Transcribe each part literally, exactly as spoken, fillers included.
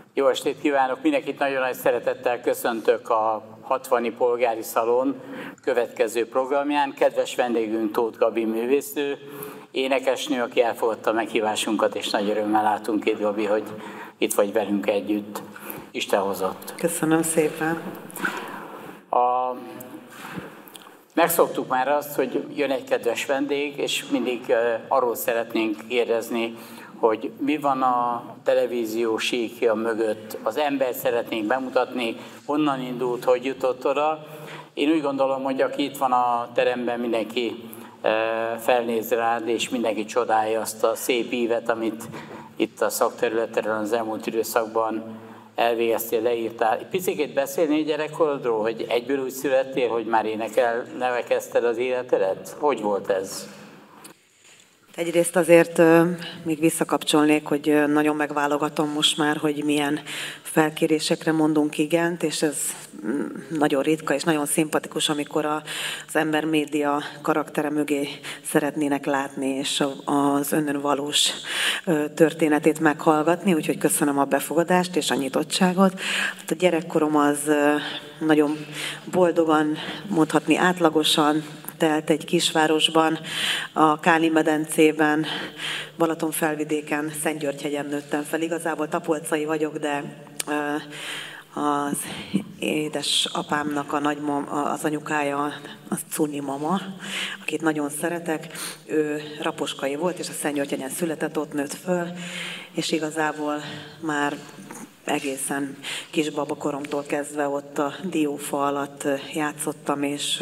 Jó estét kívánok! Mindenkit nagyon nagy szeretettel köszöntök a hatvani Polgári Szalon következő programján. Kedves vendégünk Tóth Gabi művésznő, énekesnő, aki elfogadta a meghívásunkat, és nagy örömmel látunk itt, Gabi, hogy itt vagy velünk együtt. Isten hozott. Köszönöm szépen. A... Megszoktuk már azt, hogy jön egy kedves vendég, és mindig uh, arról szeretnénk kérdezni, hogy mi van a televízió síkja mögött. Az embert szeretnénk bemutatni, honnan indult, hogy jutott oda. Én úgy gondolom, hogy aki itt van a teremben, mindenki uh, felnéz rád, és mindenki csodálja azt a szép ívet, amit itt a szakterületről az elmúlt időszakban elvégeztél, leírtál. Picikét beszélnél gyerekkorodról, hogy egyből úgy születtél, hogy már énekel nevekezted az életedet? Hogy volt ez? Egyrészt azért uh, még visszakapcsolnék, hogy uh, nagyon megválogatom most már, hogy milyen felkérésekre mondunk igent, és ez mm, nagyon ritka és nagyon szimpatikus, amikor a, az ember média karaktere mögé szeretnének látni, és a, az önön valós uh, történetét meghallgatni, úgyhogy köszönöm a befogadást és a nyitottságot. Hát a gyerekkorom az uh, nagyon boldogan, mondhatni átlagosan telt egy kisvárosban, a Káli-medencében, Balatonfelvidéken, Szentgyörgyhegyen nőttem fel. Igazából tapolcai vagyok, de az édesapámnak a nagymam, az anyukája, az Cunyi mama, akit nagyon szeretek. Ő raposkai volt, és a Szentgyörgyhegyen született, ott nőtt föl, és igazából már egészen kisbabakoromtól kezdve ott a diófa alatt játszottam, és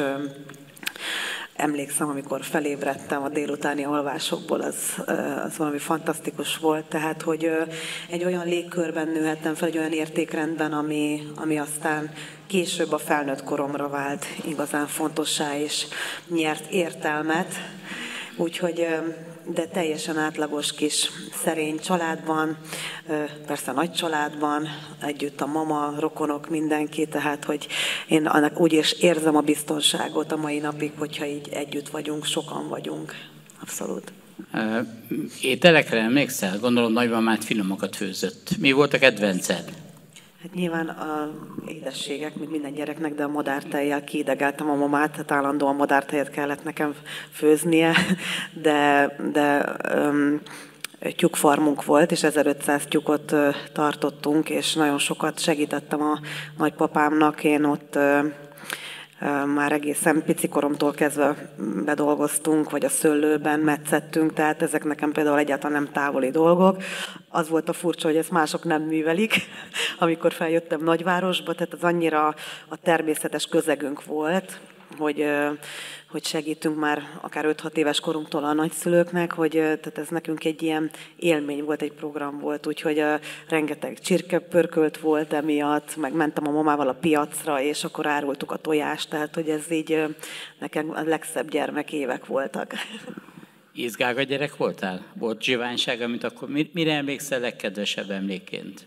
emlékszem, amikor felébredtem a délutáni alvásokból, az, az valami fantasztikus volt. Tehát, hogy egy olyan légkörben nőhettem fel, egy olyan értékrendben, ami, ami aztán később a felnőtt koromra vált igazán fontossá, és nyert értelmet. Úgyhogy, de teljesen átlagos kis szerény családban, persze nagy családban, együtt a mama, rokonok, mindenki, tehát hogy én annak úgy is érzem a biztonságot a mai napig, hogyha így együtt vagyunk, sokan vagyunk. Abszolút. Ételekre emlékszel? Gondolom nagymamát finomokat főzött. Mi volt a kedvenced? Hát nyilván a édességek, mint minden gyereknek, de a madártejjel kiidegeltem a mamát, tehát állandóan madártejet kellett nekem főznie, de, de um, tyúkfarmunk volt, és ezerötszáz tyúkot uh, tartottunk, és nagyon sokat segítettem a nagypapámnak. Én ott uh, uh, már egészen picikoromtól kezdve bedolgoztunk, vagy a szőlőben metszettünk, tehát ezek nekem például egyáltalán nem távoli dolgok. Az volt a furcsa, hogy ezt mások nem művelik, amikor feljöttem nagyvárosba, tehát az annyira a természetes közegünk volt, hogy, hogy segítünk már akár öt-hat éves korunktól a nagyszülőknek, hogy tehát ez nekünk egy ilyen élmény volt, egy program volt, úgyhogy rengeteg csirkepörkölt volt emiatt, meg mentem a mamával a piacra, és akkor árultuk a tojást, tehát hogy ez így nekem a legszebb gyermekévek voltak. Izgága gyerek voltál? Volt zsiványság, amit akkor mire emlékszel legkedvesebb emlékként?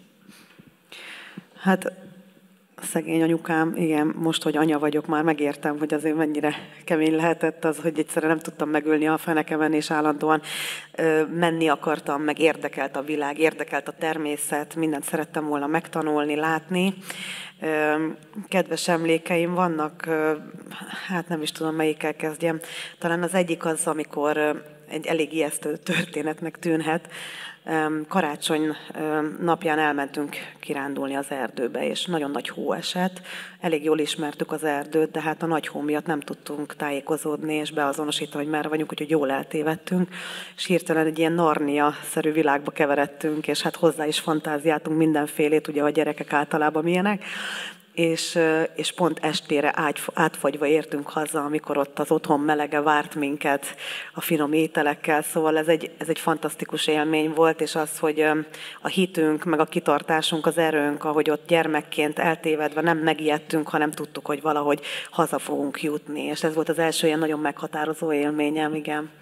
Hát szegény anyukám, igen, most, hogy anya vagyok, már megértem, hogy azért mennyire kemény lehetett az, hogy egyszerűen nem tudtam megülni a fenekemen, és állandóan ö, menni akartam, meg érdekelt a világ, érdekelt a természet, mindent szerettem volna megtanulni, látni. Ö, kedves emlékeim vannak, ö, hát nem is tudom, melyikkel kezdjem. Talán az egyik az, amikor ö, egy elég ijesztő történetnek tűnhet. Karácsony napján elmentünk kirándulni az erdőbe, és nagyon nagy hó esett. Elég jól ismertük az erdőt, de hát a nagy hó miatt nem tudtunk tájékozódni, és beazonosítani, hogy merre vagyunk, úgyhogy jól eltévedtünk. És hirtelen egy ilyen Narnia-szerű világba keveredtünk, és hát hozzá is fantáziáltunk mindenfélét, ugye a gyerekek általában milyenek. És, és pont estére átfagyva értünk haza, amikor ott az otthon melege várt minket a finom ételekkel, szóval ez egy, ez egy fantasztikus élmény volt, és az, hogy a hitünk, meg a kitartásunk, az erőnk, ahogy ott gyermekként eltévedve nem megijedtünk, hanem tudtuk, hogy valahogy haza fogunk jutni, és ez volt az első ilyen nagyon meghatározó élményem, igen.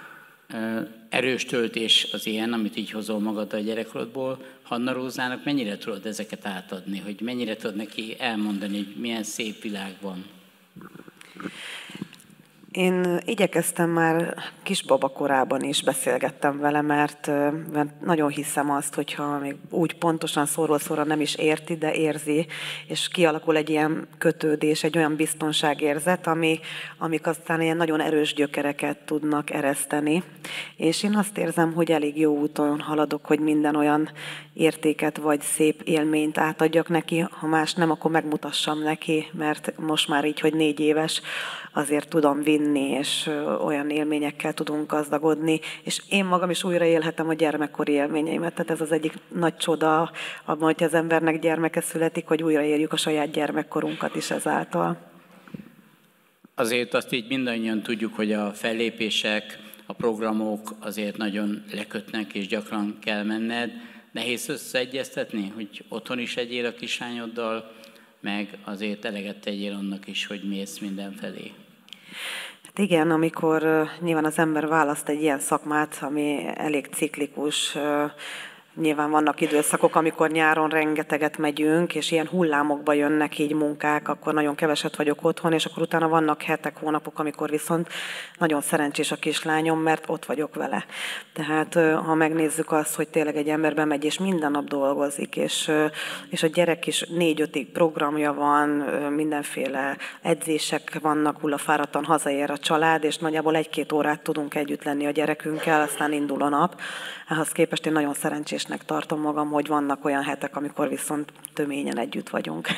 Erős töltés az ilyen, amit így hozol magad a gyerekkorodból. Hanna Rózának mennyire tudod ezeket átadni, hogy mennyire tudod neki elmondani, hogy milyen szép világ van? Én igyekeztem már kisbaba korában is beszélgettem vele, mert, mert nagyon hiszem azt, hogyha még úgy pontosan szóról szóra nem is érti, de érzi, és kialakul egy ilyen kötődés, egy olyan biztonságérzet, ami, amik aztán ilyen nagyon erős gyökereket tudnak ereszteni. És én azt érzem, hogy elég jó úton haladok, hogy minden olyan értéket vagy szép élményt átadjak neki, ha más nem, akkor megmutassam neki, mert most már így, hogy négy éves, azért tudom vinni, és olyan élményekkel tudunk gazdagodni, és én magam is újra élhetem a gyermekkori élményeimet. Tehát ez az egyik nagy csoda, abban, hogy az embernek gyermeke születik, hogy újra éljük a saját gyermekkorunkat is ezáltal. Azért azt így mindannyian tudjuk, hogy a fellépések, a programok azért nagyon lekötnek, és gyakran kell menned. Nehéz összeegyeztetni, hogy otthon is egyél a kislányoddal, meg azért eleget tegyél annak is, hogy mész mindenfelé. Hát igen, amikor uh, nyilván az ember választ egy ilyen szakmát, ami elég ciklikus, uh, nyilván vannak időszakok, amikor nyáron rengeteget megyünk, és ilyen hullámokba jönnek így munkák, akkor nagyon keveset vagyok otthon, és akkor utána vannak hetek, hónapok, amikor viszont nagyon szerencsés a kislányom, mert ott vagyok vele. Tehát ha megnézzük azt, hogy tényleg egy ember bemegy, és minden nap dolgozik, és, és a gyerek is négy-ötig programja van, mindenféle edzések vannak, hullafáradtan hazaér a család, és nagyjából egy-két órát tudunk együtt lenni a gyerekünkkel, aztán indul a nap. Ehhez képest én nagyon szerencsésnek tartom magam, hogy vannak olyan hetek, amikor viszont töményen együtt vagyunk.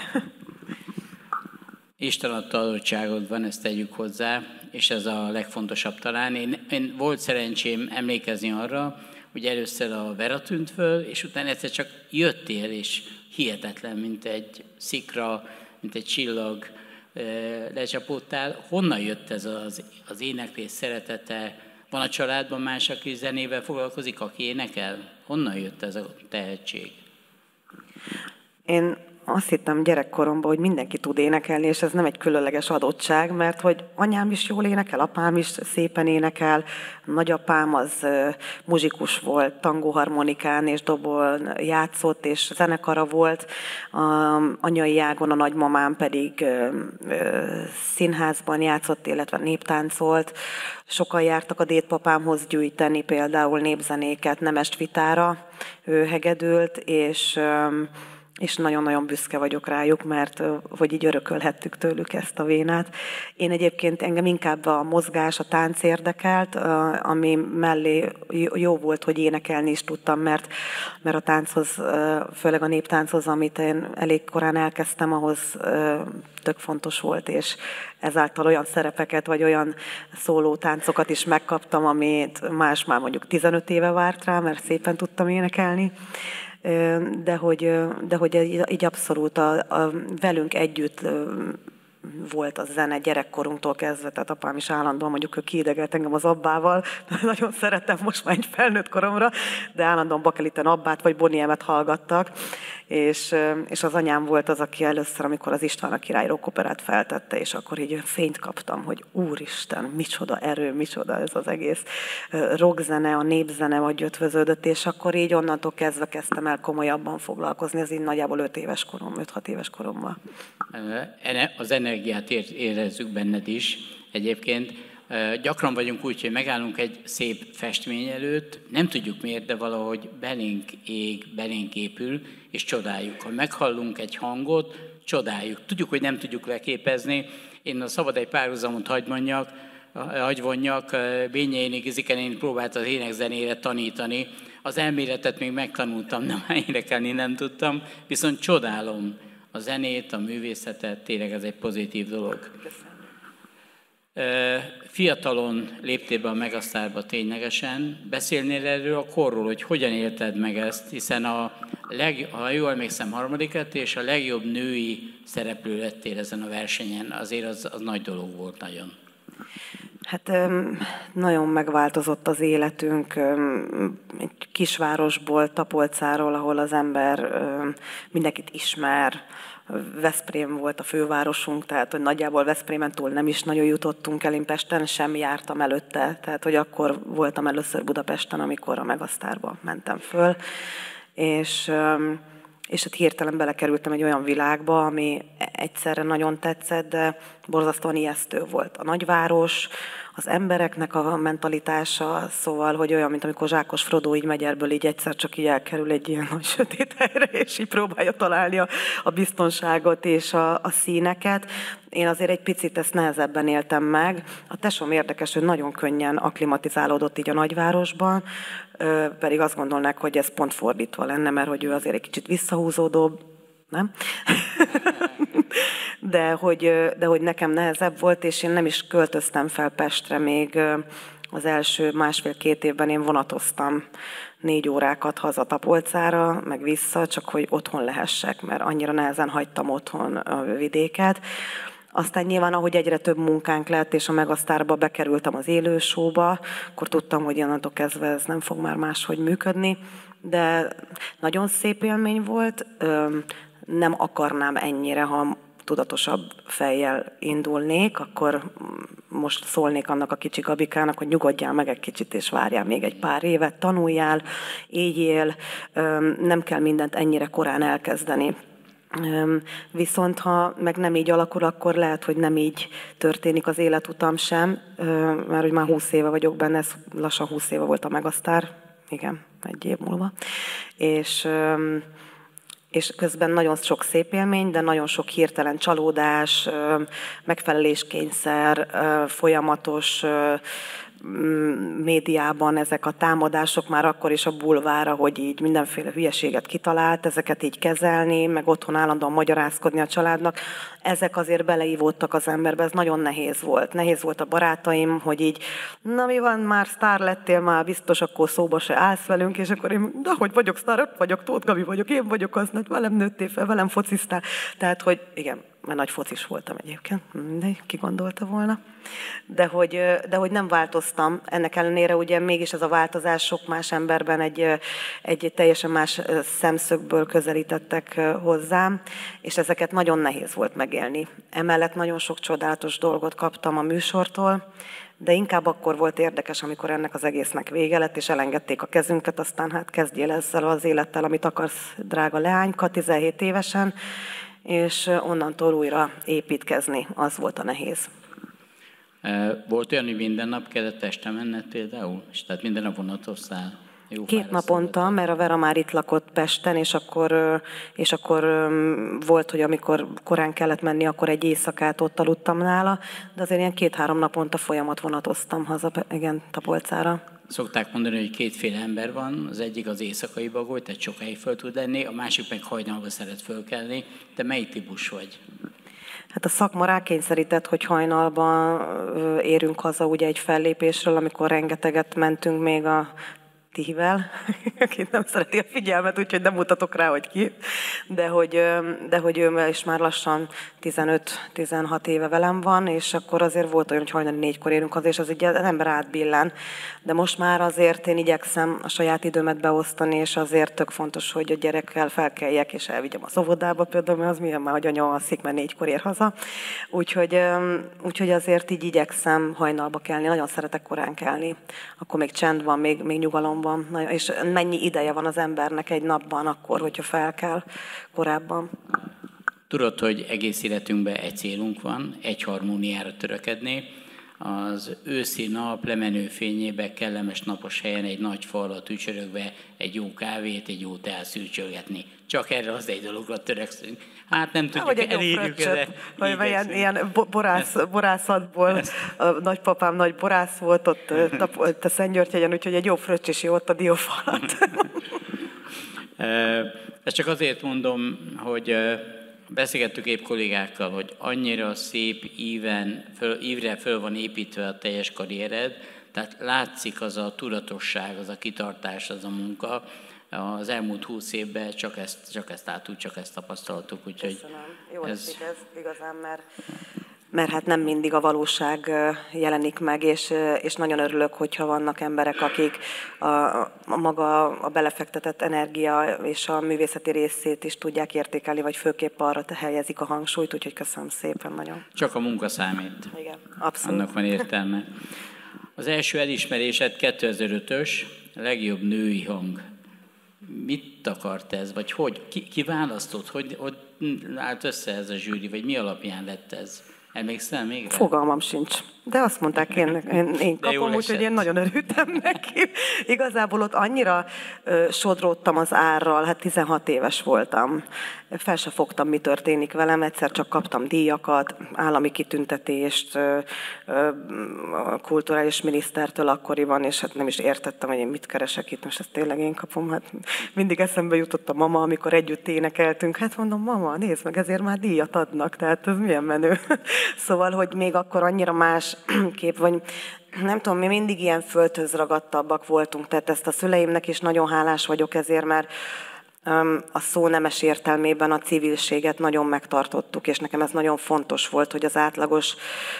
Isten adta adottságod van, ezt tegyük hozzá, és ez a legfontosabb talán. Én, én volt szerencsém emlékezni arra, hogy először a Vera tűnt föl, és utána egyszer csak jöttél, és hihetetlen, mint egy szikra, mint egy csillag lecsapódtál. Honnan jött ez az, az éneklés szeretete? Van a családban más, aki zenével foglalkozik, aki énekel? Honnan jött ez a tehetség? Én azt hittem gyerekkoromban, hogy mindenki tud énekelni, és ez nem egy különleges adottság, mert hogy anyám is jól énekel, apám is szépen énekel, nagyapám az muzsikus volt, tangóharmonikán és dobon játszott, és zenekara volt, a anyai ágon a nagymamám pedig színházban játszott, illetve néptáncolt. Sokan jártak a dédpapámhoz gyűjteni például népzenéket Nemest-Vitára, ő hegedült, és és nagyon-nagyon büszke vagyok rájuk, mert hogy így örökölhettük tőlük ezt a vénát. Én egyébként engem inkább a mozgás, a tánc érdekelt, ami mellé jó volt, hogy énekelni is tudtam, mert, mert a tánchoz, főleg a néptánchoz, amit én elég korán elkezdtem, ahhoz tök fontos volt, és ezáltal olyan szerepeket, vagy olyan szóló táncokat is megkaptam, amit más már mondjuk tizenöt éve várt rá, mert szépen tudtam énekelni. De hogy, de hogy így abszolút a, a velünk együtt volt a zene gyerekkorunktól kezdve, tehát apám is állandóan, mondjuk ő kiidegelt engem az abbával, nagyon szerettem most már egy felnőtt koromra, de állandóan Bakeliten abbát vagy Boniemet hallgattak, és, és az anyám volt az, aki először, amikor az István a király rockoperát feltette, és akkor így fényt kaptam, hogy úristen, micsoda erő, micsoda ez az egész rockzene, a népzene, vagy ötvöződött, és akkor így onnantól kezdve kezdtem el komolyabban foglalkozni, ez így nagyjából öt éves korom, öt-hat éves koromban. Az energiát érezzük benned is. Egyébként gyakran vagyunk úgy, hogy megállunk egy szép festmény előtt, nem tudjuk miért, de valahogy belénk ég, belénk épül, és csodáljuk. Ha meghallunk egy hangot, csodáljuk. Tudjuk, hogy nem tudjuk leképezni. Én a szabad egy párhuzamot hagy mondjak, hagy vonjak, Bényei Zikenéni próbált az énekzenére tanítani. Az elméletet még megtanultam, de már énekelni nem tudtam, viszont csodálom a zenét, a művészetet, tényleg ez egy pozitív dolog. Fiatalon léptél be a Megasztárba ténylegesen. Beszélnél erről a korról, hogy hogyan élted meg ezt, hiszen a leg, ha jól emlékszem, harmadik lettél, és a legjobb női szereplő lettél ezen a versenyen. Azért az, az nagy dolog volt nagyon. Hát nagyon megváltozott az életünk. Egy kisvárosból, Tapolcáról, ahol az ember mindenkit ismer. Veszprém volt a fővárosunk, tehát hogy nagyjából Veszprémen túl nem is nagyon jutottunk el, én Pesten sem jártam előtte, tehát hogy akkor voltam először Budapesten, amikor a Megasztárba mentem föl, és, és hát hirtelen belekerültem egy olyan világba, ami egyszerre nagyon tetszett, de borzasztóan ijesztő volt. A nagyváros, az embereknek a mentalitása, szóval, hogy olyan, mint amikor Zsákos Frodo így Megyerből így egyszer csak így elkerül egy ilyen nagy sötét helyre, és így próbálja találni a, a biztonságot és a, a színeket. Én azért egy picit ezt nehezebben éltem meg. A tesóm érdekes, hogy nagyon könnyen akklimatizálódott így a nagyvárosban, pedig azt gondolnák, hogy ez pont fordítva lenne, mert hogy ő azért egy kicsit visszahúzódóbb, nem? de, hogy, de hogy nekem nehezebb volt, és én nem is költöztem fel Pestre még az első másfél-két évben én vonatoztam négy órákat haza Tapolcára, meg vissza, csak hogy otthon lehessek, mert annyira nehezen hagytam otthon a vidéket. Aztán nyilván, ahogy egyre több munkánk lett, és a Megasztárba bekerültem az élő showba, akkor tudtam, hogy onnantól kezdve ez nem fog már máshogy működni, de nagyon szép élmény volt. Nem akarnám ennyire, ha tudatosabb fejjel indulnék, akkor most szólnék annak a kicsi Gabikának, hogy nyugodjál meg egy kicsit, és várjál még egy pár évet, tanuljál, éljél, nem kell mindent ennyire korán elkezdeni. Viszont ha meg nem így alakul, akkor lehet, hogy nem így történik az életutam sem, mert hogy már húsz éve vagyok benne, ez lassan húsz éve volt a Megasztár, igen, egy év múlva, és... és közben nagyon sok szép élmény, de nagyon sok hirtelen csalódás, megfeleléskényszer, folyamatos médiában ezek a támadások, már akkor is a bulvára, hogy így mindenféle hülyeséget kitalált, ezeket így kezelni, meg otthon állandóan magyarázkodni a családnak, ezek azért beleívódtak az emberbe, ez nagyon nehéz volt. Nehéz volt a barátaim, hogy így, na mi van, már sztár lettél, már biztos, akkor szóba se állsz velünk, és akkor én, de hogy vagyok sztár, ott vagyok, Tóth Gabi vagyok, én vagyok az, velem nőttél fel, velem fociztál. Tehát, hogy igen, mert nagy focis voltam egyébként, mindegy, ki gondolta volna. De hogy, de hogy nem változtam, ennek ellenére ugye mégis ez a változás sok más emberben egy, egy teljesen más szemszögből közelítettek hozzám, és ezeket nagyon nehéz volt megélni. Emellett nagyon sok csodálatos dolgot kaptam a műsortól, de inkább akkor volt érdekes, amikor ennek az egésznek vége lett, és elengedték a kezünket, aztán hát kezdjél ezzel az élettel, amit akarsz, drága leányka, tizenhét évesen, és onnantól újra építkezni, az volt a nehéz. Volt olyan, hogy minden nap kellett Pestre menned például? És tehát minden nap vonatoztál? Jó, Két naponta, mert a Vera már itt lakott Pesten, és akkor, és akkor volt, hogy amikor korán kellett menni, akkor egy éjszakát ott aludtam nála, de azért ilyen két-három naponta folyamat vonatoztam haza, igen, Tapolcára. Szokták mondani, hogy kétféle ember van, az egyik az éjszakai bagoly, tehát sokáig föl tud lenni, a másik meg hajnalba szeret fölkelni. Te melyik típus vagy? Hát a szakma rákényszerített, hogy hajnalban érünk haza ugye egy fellépésről, amikor rengeteget mentünk még a Tihivel, aki nem szereti a figyelmet, úgyhogy nem mutatok rá, hogy ki, de hogy, de hogy ő is már lassan tizenöt-tizenhat éve velem van, és akkor azért volt olyan, hogy hajnali négykor érünk haza, és az így az ember átbillen. De most már azért én igyekszem a saját időmet beosztani, és azért tök fontos, hogy a gyerekkel felkeljek, és elvigyem az óvodába például, mert az milyen már, hogy anya alszik, mert négykor ér haza. Úgyhogy, úgyhogy azért így igyekszem hajnalba kelni, nagyon szeretek korán kelni. Akkor még csend van, még, még nyugalom van, és mennyi ideje van az embernek egy napban akkor, hogyha fel kell korábban. Tudod, hogy egész életünkben egy célunk van, egy harmóniára törekedni. Az őszi nap lemenő fényébe, kellemes napos helyen egy nagy fa alatt ücsörögve egy jó kávét, egy jó teát szűrcsölgetni. Csak erre az egy dologra törekszünk. Hát nem tudjuk, elérjük ezzel. Vagy ilyen, ilyen borász, borászatból, a nagypapám nagy borász volt ott a Szentgyörgyhegyen, úgyhogy egy jó fröccs is jó ott a diófalat. Ezt csak azért mondom, hogy beszélgettük épp kollégákkal, hogy annyira szép íven, föl, ívre föl van építve a teljes karriered, tehát látszik az a tudatosság, az a kitartás, az a munka. Az elmúlt húsz évben csak ezt, csak ezt átúgy, csak ezt tapasztaltuk. Úgyhogy köszönöm. Jó ez... esik ez igazán, mert, mert hát nem mindig a valóság jelenik meg, és, és nagyon örülök, hogyha vannak emberek, akik a, a maga a belefektetett energia és a művészeti részét is tudják értékelni, vagy főképp arra helyezik a hangsúlyt, úgyhogy köszönöm szépen nagyon. Csak a munka számít. Igen, abszolút. Annak van értelme. Az első elismerésed kétezer-ötös, legjobb női hang. Mit akart ez, vagy hogy, ki, ki választott, hogy, hogy állt össze ez a zsűri, vagy mi alapján lett ez? Emlékszel még rá? Fogalmam sincs. De azt mondták, én, én, én kapom, úgyhogy én nagyon örültem neki. Igazából ott annyira ö, sodródtam az árral, hát tizenhat éves voltam. Fel se fogtam, mi történik velem, egyszer csak kaptam díjakat, állami kitüntetést ö, ö, a kulturális minisztertől akkoriban, és hát nem is értettem, hogy én mit keresek itt, most ezt tényleg én kapom. Hát mindig eszembe jutott a mama, amikor együtt énekeltünk. Hát mondom, mama, nézd meg, ezért már díjat adnak, tehát ez milyen menő. Szóval, hogy még akkor annyira más kép, vagy nem tudom, mi mindig ilyen földhöz ragadtabbak voltunk, tehát ezt a szüleimnek is nagyon hálás vagyok ezért, mert a szó nemes értelmében a civilséget nagyon megtartottuk, és nekem ez nagyon fontos volt, hogy az átlagos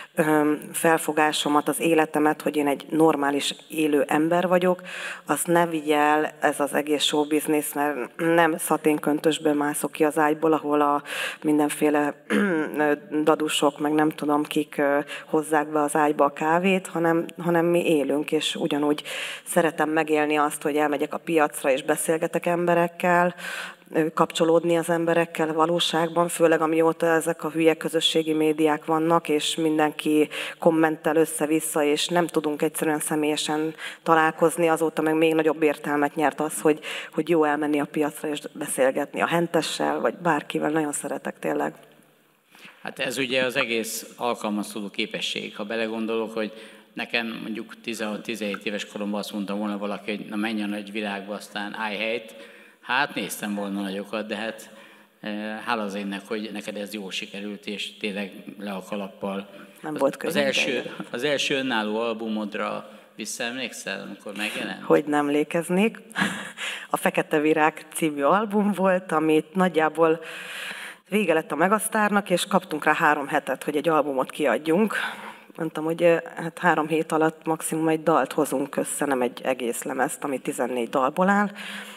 felfogásomat, az életemet, hogy én egy normális élő ember vagyok, azt ne vigye el ez az egész show business, mert nem szaténköntösből mászok ki az ágyból, ahol a mindenféle dadusok, meg nem tudom kik hozzák be az ágyba a kávét, hanem, hanem mi élünk, és ugyanúgy szeretem megélni azt, hogy elmegyek a piacra és beszélgetek emberekkel, kapcsolódni az emberekkel valóságban, főleg amióta ezek a hülye közösségi médiák vannak, és mindenki kommentel össze-vissza, és nem tudunk egyszerűen személyesen találkozni, azóta meg még nagyobb értelmet nyert az, hogy, hogy jó elmenni a piacra és beszélgetni a hentessel, vagy bárkivel, nagyon szeretek tényleg. Hát ez ugye az egész alkalmazkodó képesség, ha belegondolok, hogy nekem mondjuk tizenhat-tizenhét éves koromban azt mondta volna valaki, hogy na menj a nagy világba, aztán állj helyt. Hát néztem volna nagyokat, de hát hála az énnek, hogy neked ez jól sikerült, és tényleg le a kalappal. Nem volt könnyű. Az első, az első önálló albumodra visszaemlékszel, amikor megjelent? Hogy nem emlékeznék. A Fekete Virág című album volt, amit nagyjából vége lett a Megasztárnak, és kaptunk rá három hetet, hogy egy albumot kiadjunk. Mondtam, hogy hát három hét alatt maximum egy dalt hozunk össze, nem egy egész lemezt, ami tizennégy dalból áll.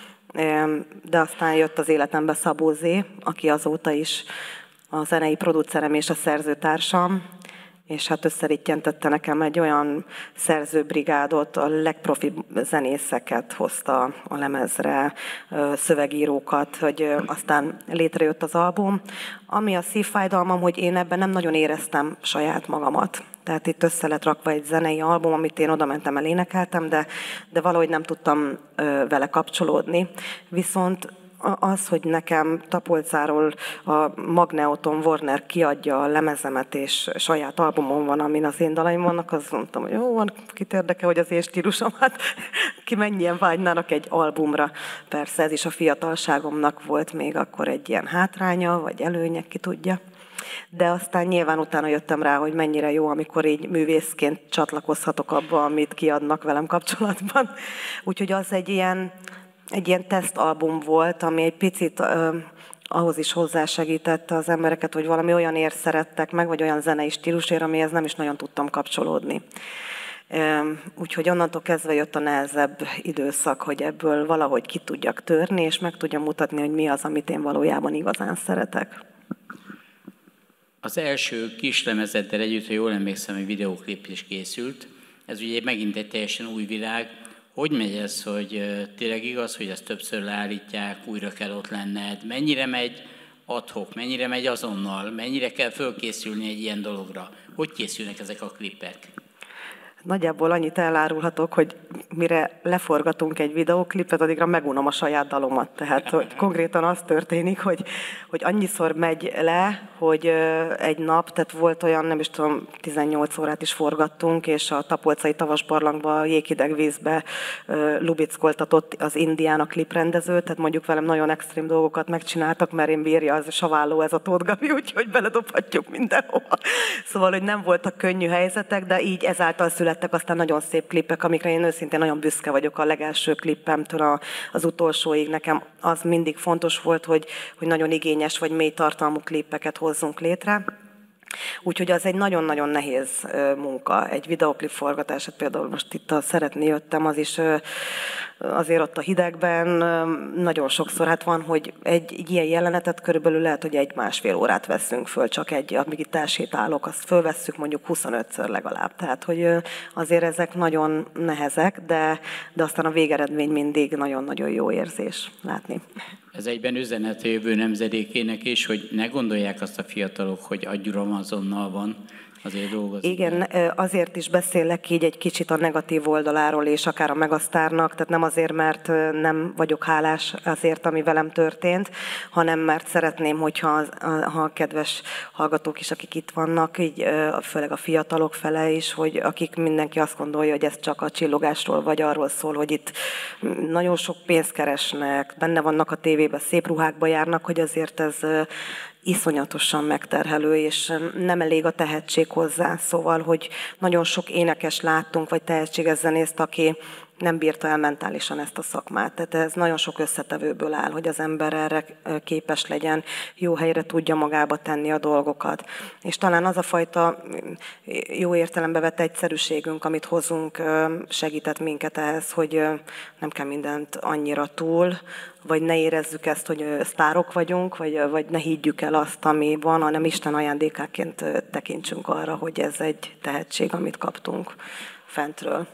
De aztán jött az életembe Szabó Zé, aki azóta is a zenei producerem és a szerzőtársam, és hát összerítjentette nekem egy olyan szerzőbrigádot, a legprofi zenészeket hozta a lemezre, szövegírókat, hogy aztán létrejött az album. Ami a szívfájdalmam, hogy én ebben nem nagyon éreztem saját magamat. Tehát itt össze lett rakva egy zenei album, amit én oda mentem, elénekeltem, de, de valahogy nem tudtam ö, vele kapcsolódni. Viszont az, hogy nekem Tapolcáról a Magneoton Warner kiadja a lemezemet, és saját albumom van, amin az én dalaim vannak, azt mondtam, hogy jó van, kit érdekel, hogy az én stílusom, hát ki mennyien vágynának egy albumra. Persze ez is a fiatalságomnak volt még akkor egy ilyen hátránya, vagy előnye, ki tudja. De aztán nyilván utána jöttem rá, hogy mennyire jó, amikor így művészként csatlakozhatok abba, amit kiadnak velem kapcsolatban. Úgyhogy az egy ilyen, egy ilyen tesztalbum volt, ami egy picit uh, ahhoz is hozzásegítette az embereket, hogy valami olyan ér szerettek meg, vagy olyan zenei stílusért, amihez nem is nagyon tudtam kapcsolódni. Um, úgyhogy onnantól kezdve jött a nehezebb időszak, hogy ebből valahogy ki tudjak törni, és meg tudjam mutatni, hogy mi az, amit én valójában igazán szeretek. Az első kislemezeddel együtt, ha jól emlékszem, egy videóklip is készült. Ez ugye megint egy teljesen új világ. Hogy megy ez, hogy tényleg igaz, hogy ezt többször leállítják, újra kell ott lenned? Mennyire megy ad-hoc, mennyire megy azonnal, mennyire kell fölkészülni egy ilyen dologra? Hogy készülnek ezek a klipek? Nagyjából annyit elárulhatok, hogy mire leforgatunk egy videóklipet, addigra megunom a saját dalomat. Tehát hogy konkrétan az történik, hogy, hogy annyiszor megy le, hogy egy nap, tehát volt olyan, nem is tudom, tizennyolc órát is forgattunk, és a tapolcai tavasbarlangba, a jéghideg vízbe lubickoltatott az indián a kliprendező, tehát mondjuk velem nagyon extrém dolgokat megcsináltak, mert én bírja, az saválló ez a Tóth Gabi, úgyhogy beledobhatjuk mindenhova. Szóval, hogy nem voltak könnyű helyzetek, de így ezáltal születtek aztán nagyon szép klipek, amikre én őszintén nagyon büszke vagyok a legelső klippemtől az utolsóig. Nekem az mindig fontos volt, hogy, hogy nagyon igényes vagy mély tartalmú klipeket hozzunk létre. Úgyhogy az egy nagyon-nagyon nehéz munka. Egy videoklip forgatását például most itt a Szeretni jöttem, az is azért ott a hidegben nagyon sokszor hát van, hogy egy, egy ilyen jelenetet körülbelül lehet, hogy egy-másfél órát veszünk föl, csak egy, amíg itt elsétálok, azt fölvesszük mondjuk huszonötször legalább. Tehát, hogy azért ezek nagyon nehezek, de, de aztán a végeredmény mindig nagyon-nagyon jó érzés látni. Ez egyben üzenet a jövő nemzedékének is, hogy ne gondolják azt a fiatalok, hogy agyuram azonnal van, azért dolgozni. Igen, azért is beszélek így egy kicsit a negatív oldaláról, és akár a Megasztárnak, tehát nem azért, mert nem vagyok hálás azért, ami velem történt, hanem mert szeretném, hogyha ha a kedves hallgatók is, akik itt vannak, így főleg a fiatalok fele is, hogy akik mindenki azt gondolja, hogy ez csak a csillogásról vagy arról szól, hogy itt nagyon sok pénzt keresnek, benne vannak a tévében, szép ruhákba járnak, hogy azért ez iszonyatosan megterhelő, és nem elég a tehetség hozzá. Szóval, hogy nagyon sok énekes láttunk, vagy tehetséges zenészt, aki nem bírta el mentálisan ezt a szakmát. Tehát ez nagyon sok összetevőből áll, hogy az ember erre képes legyen, jó helyre tudja magába tenni a dolgokat. És talán az a fajta jó értelembe vett egyszerűségünk, amit hozunk, segített minket ehhez, hogy nem kell mindent annyira túl, vagy ne érezzük ezt, hogy sztárok vagyunk, vagy, vagy ne higgyük el azt, ami van, hanem Isten ajándékáként tekintsünk arra, hogy ez egy tehetség, amit kaptunk fentről.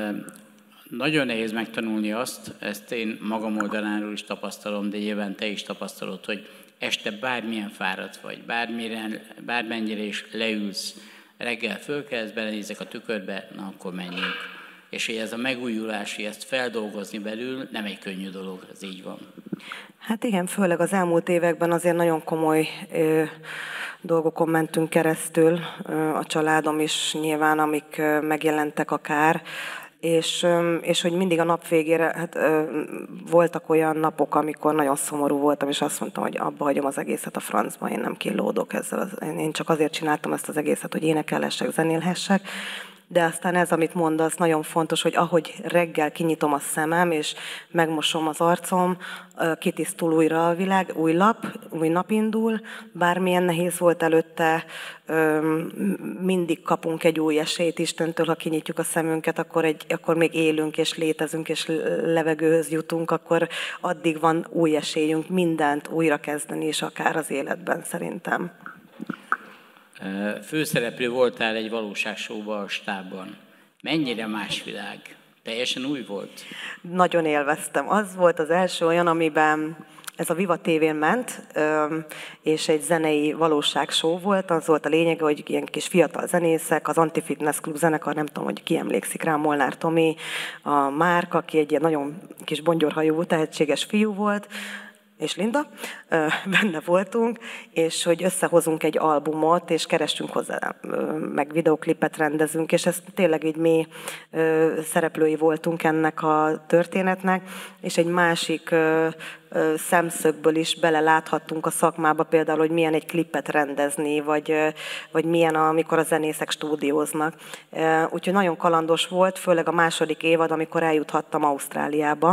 Nagyon nehéz megtanulni azt, ezt én magam oldaláról is tapasztalom, de nyilván te is tapasztalod, hogy este bármilyen fáradt vagy, bármire, bármennyire is leülsz, reggel fölkelsz, belenézek a tükörbe, na akkor menjünk. És hogy ez a megújulás, hogy ezt feldolgozni belül nem egy könnyű dolog, ez így van. Hát igen, főleg az elmúlt években azért nagyon komoly ö, dolgokon mentünk keresztül, ö, a családom is nyilván, amik ö, megjelentek akár, és, és hogy mindig a nap végére, hát voltak olyan napok, amikor nagyon szomorú voltam, és azt mondtam, hogy abba hagyom az egészet a francba, én nem kilódok ezzel, én csak azért csináltam ezt az egészet, hogy énekelhessek, zenélhessek. De aztán ez, amit mondasz, nagyon fontos, hogy ahogy reggel kinyitom a szemem, és megmosom az arcom, kitisztul újra a világ, új lap, új nap indul, bármilyen nehéz volt előtte, mindig kapunk egy új esélyt Istentől, ha kinyitjuk a szemünket, akkor, egy, akkor még élünk, és létezünk, és levegőhöz jutunk, akkor addig van új esélyünk mindent újra kezdeni, és akár az életben szerintem. Főszereplő voltál egy valóságshow-ban a stábban. Mennyire más világ? Teljesen új volt? Nagyon élveztem. Az volt az első olyan, amiben ez a Viva tévén ment, és egy zenei valóságshow volt. Az volt a lényege, hogy ilyen kis fiatal zenészek, az Anti-Fitness Klub zenekar, nem tudom, hogy ki emlékszik rá, Molnár Tomi, a Márk, aki egy ilyen nagyon kis bongyorhajú, tehetséges fiú volt, és Linda, benne voltunk, és hogy összehozunk egy albumot, és kerestünk hozzá, meg videoklipet rendezünk, és ez tényleg így mi szereplői voltunk ennek a történetnek, és egy másik szemszögből is beleláthattunk a szakmába, például, hogy milyen egy klipet rendezni, vagy, vagy milyen, amikor a zenészek stúdióznak. Úgyhogy nagyon kalandos volt, főleg a második évad, amikor eljuthattam Ausztráliába.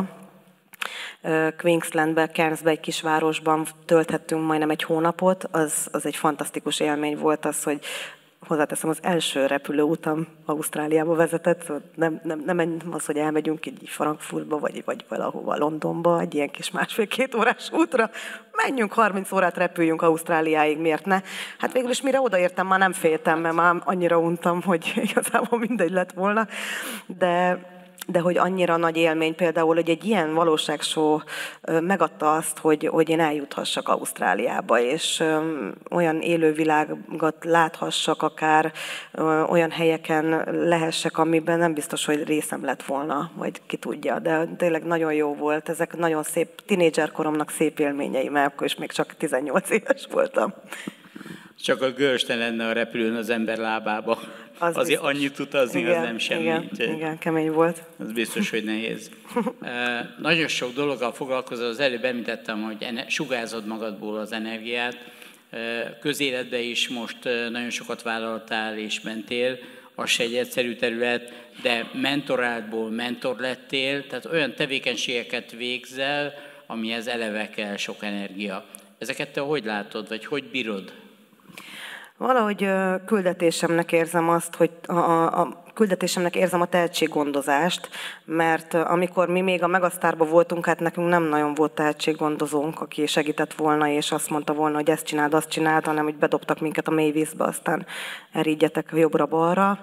Queenslandbe, Cairnsbe, egy kisvárosban tölthettünk majdnem egy hónapot, az, az egy fantasztikus élmény volt az, hogy hozzáteszem, az első repülőutam Ausztráliába vezetett, szóval nem, nem, nem az, hogy elmegyünk így Frankfurtba, vagy, vagy valahova Londonba, egy ilyen kis másfél-két órás útra, menjünk harminc órát, repüljünk Ausztráliáig, miért ne? Hát végül is mire odaértem, már nem féltem, mert már annyira untam, hogy igazából mindegy lett volna, de de hogy annyira nagy élmény például, hogy egy ilyen valóságshow megadta azt, hogy, hogy én eljuthassak Ausztráliába, és olyan élővilágot láthassak, akár olyan helyeken lehessek, amiben nem biztos, hogy részem lett volna, vagy ki tudja, de tényleg nagyon jó volt. Ezek nagyon szép, tinédzserkoromnak szép élményei, mert akkor is még csak tizennyolc éves voltam. Csak a görcs lenne a repülőn az ember lábába. Az Azért biztos. Annyit utazni, igen, az nem semmi. Igen, igen, kemény volt. Az biztos, hogy nehéz. Nagyon sok dologgal foglalkozol, az előbb említettem, hogy sugárzod magadból az energiát. Közéletben is most nagyon sokat vállaltál és mentél, az se egy egyszerű terület, de mentorádból mentor lettél, tehát olyan tevékenységeket végzel, amihez eleve kell sok energia. Ezeket te hogy látod, vagy hogy bírod? Valahogy küldetésemnek érzem azt, hogy a, a, a küldetésemnek érzem a tehetséggondozást, mert amikor mi még a Megasztárban voltunk, hát nekünk nem nagyon volt tehetséggondozónk, aki segített volna, és azt mondta volna, hogy ezt csináld, azt csináld, hanem hogy bedobtak minket a mély vízbe, aztán erigyetek jobbra-balra.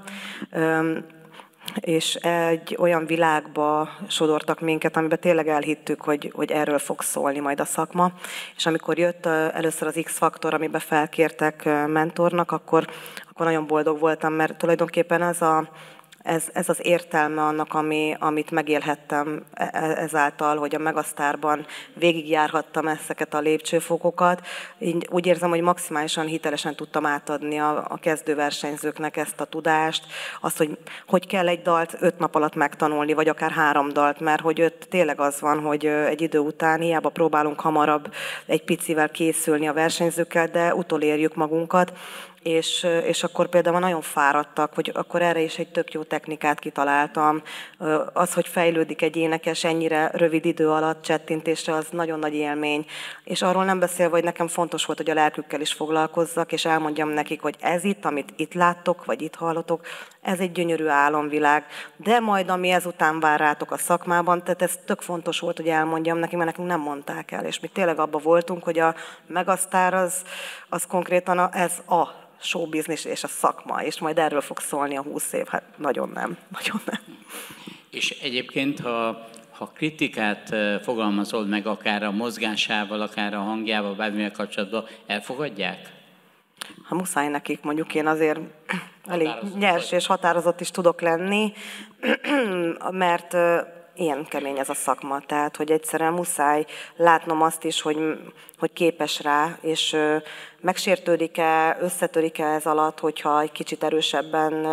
És egy olyan világba sodortak minket, amiben tényleg elhittük, hogy, hogy erről fog szólni majd a szakma. És amikor jött először az X-faktor, amiben felkértek mentornak, akkor, akkor nagyon boldog voltam, mert tulajdonképpen ez, a, ez, ez az értelme annak, ami, amit megélhettem ezáltal, hogy a Megasztárban végigjárhattam ezeket a lépcsőfokokat. Így úgy érzem, hogy maximálisan hitelesen tudtam átadni a, a kezdőversenyzőknek ezt a tudást, azt, hogy hogy kell egy dalt öt nap alatt megtanulni, vagy akár három dalt, mert hogy ott tényleg az van, hogy egy idő után hiába próbálunk hamarabb egy picivel készülni a versenyzőkkel, de utolérjük magunkat. És, és akkor például nagyon fáradtak, hogy akkor erre is egy tök jó technikát kitaláltam. Az, hogy fejlődik egy énekes ennyire rövid idő alatt csettintésre, az nagyon nagy élmény. És arról nem beszélve, hogy nekem fontos volt, hogy a lelkükkel is foglalkozzak, és elmondjam nekik, hogy ez itt, amit itt láttok, vagy itt hallotok, ez egy gyönyörű álomvilág. De majd, ami ezután vár rátok a szakmában, tehát ez tök fontos volt, hogy elmondjam nekik, mert nekünk nem mondták el. És mi tényleg abban voltunk, hogy a Megasztár az, az konkrétan a, ez a showbiznisz és a szakma, és majd erről fog szólni a húsz év. Hát nagyon nem, nagyon nem. És egyébként, ha, ha kritikát fogalmazol meg akár a mozgásával, akár a hangjával, bármilyen kapcsolatban, elfogadják? Ha muszáj nekik, mondjuk én azért elég nyers és határozott is tudok lenni, mert ilyen kemény ez a szakma, tehát hogy egyszerűen muszáj látnom azt is, hogy, hogy képes rá, és megsértődik-e, összetörik-e ez alatt, hogyha egy kicsit erősebben,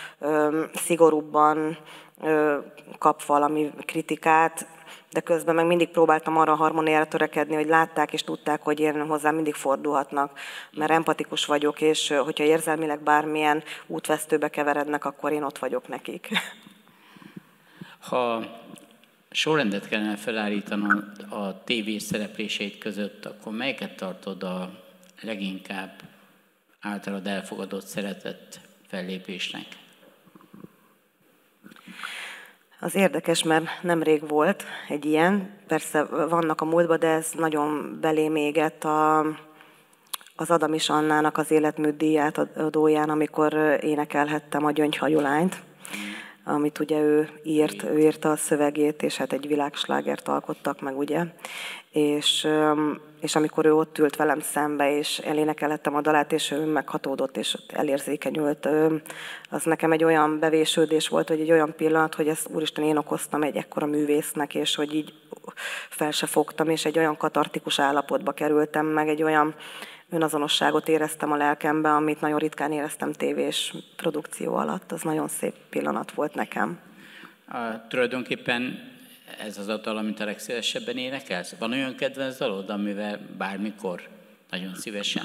szigorúbban kap valami kritikát, de közben meg mindig próbáltam arra a harmóniára törekedni, hogy látták és tudták, hogy én hozzám mindig fordulhatnak, mert empatikus vagyok, és hogyha érzelmileg bármilyen útvesztőbe keverednek, akkor én ott vagyok nekik. Ha sorrendet kellene felállítanod a tévés szerepléseid között, akkor melyiket tartod a leginkább általad elfogadott, szeretett fellépésnek? Az érdekes, mert nemrég volt egy ilyen, persze vannak a múltban, de ez nagyon belém égett a, az Adamis Annának az életműdíját adóján, amikor énekelhettem a Gyöngyhajú lányt, amit ugye ő írt, ő írta a szövegét, és hát egy világslágert alkottak meg, ugye. És, és amikor ő ott ült velem szembe, és elénekelhettem a dalát, és ő meghatódott, és elérzékenyült, az nekem egy olyan bevésődés volt, hogy egy olyan pillanat, hogy ezt úristen én okoztam egy ekkora művésznek, és hogy így fel se fogtam, és egy olyan katartikus állapotba kerültem, meg egy olyan önazonosságot éreztem a lelkemben, amit nagyon ritkán éreztem tévés produkció alatt. Az nagyon szép pillanat volt nekem. A, tulajdonképpen ez az a dal, amit a legszívesebben énekelsz? Van olyan kedvenc dalod, amivel bármikor nagyon szívesen?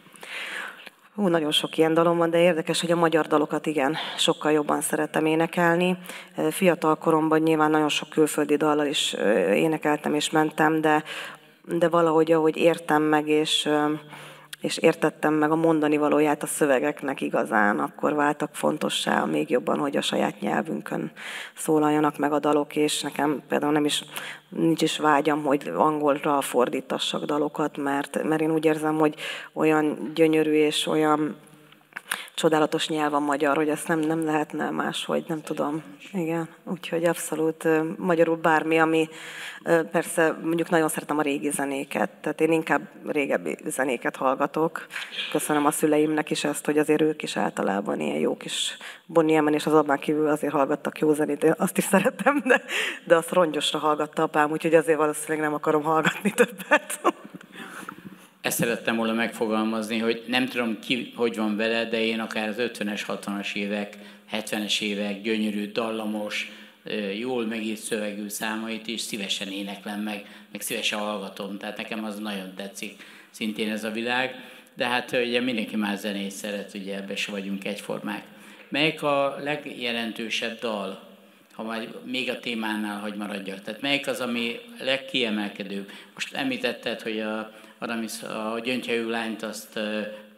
Hú, nagyon sok ilyen dalom van, de érdekes, hogy a magyar dalokat igen, sokkal jobban szeretem énekelni. Fiatal koromban nyilván nagyon sok külföldi dallal is énekeltem és mentem, de, de valahogy ahogy értem meg, és, és értettem meg a mondani valóját a szövegeknek igazán, akkor váltak fontossá még jobban, hogy a saját nyelvünkön szólaljanak meg a dalok, és nekem például nem is, nincs is vágyam, hogy angolra fordítassak dalokat, mert, mert én úgy érzem, hogy olyan gyönyörű és olyan csodálatos nyelv a magyar, hogy ezt nem, nem lehetne máshogy, nem tudom. Igen, úgyhogy abszolút magyarul bármi, ami persze mondjuk nagyon szeretem a régi zenéket, tehát én inkább régebbi zenéket hallgatok. Köszönöm a szüleimnek is ezt, hogy azért ők is általában ilyen jó kis Bonnie M és az abban kívül azért hallgattak jó zenét, én azt is szeretem, de, de azt rongyosra hallgatta apám, úgyhogy azért valószínűleg nem akarom hallgatni többet. Ezt szerettem volna megfogalmazni, hogy nem tudom ki, hogy van vele, de én akár az ötvenes, hatvanas évek, hetvenes évek gyönyörű, dallamos, jól megírt szövegű számait is szívesen éneklem meg, meg szívesen hallgatom. Tehát nekem az nagyon tetszik szintén ez a világ. De hát ugye mindenki más zenét szeret, ugye ebben se vagyunk egyformák. Melyik a legjelentősebb dal, ha majd még a témánál hogy maradjak? Tehát melyik az, ami legkiemelkedőbb? Most említetted, hogy a Adamis, a Gyöngyhajú lányt azt